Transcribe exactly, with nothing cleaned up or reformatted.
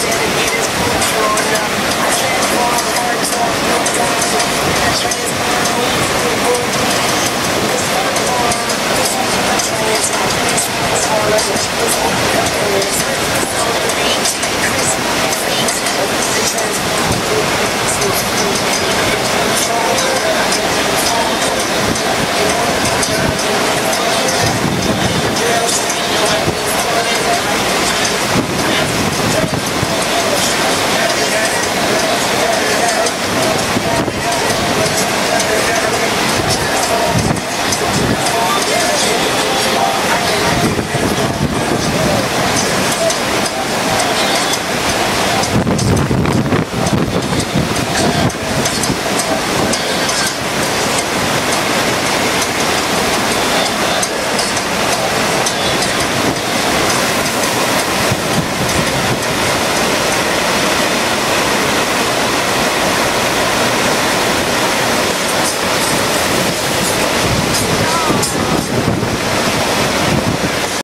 dedicated, growing up. I stand for our hearts, all no problem. That's right.